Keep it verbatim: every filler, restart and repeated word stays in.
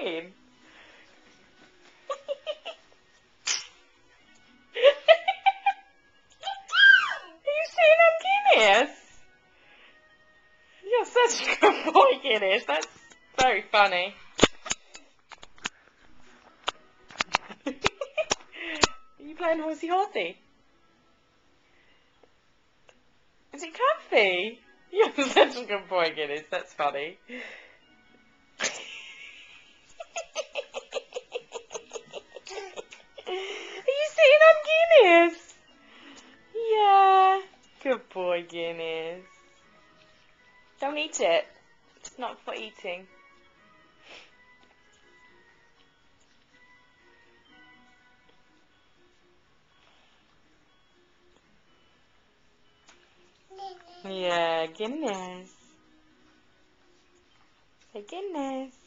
doing? Are you sitting on Guinness? You're such a good boy, Guinness. That's very funny. Are you playing horsey horsey? Is it comfy? You're such a good boy, Guinness. That's funny. Are you sitting on Guinness? Yeah. Good boy, Guinness. Don't eat it. It's not for eating. Yeah, Guinness. Say Guinness.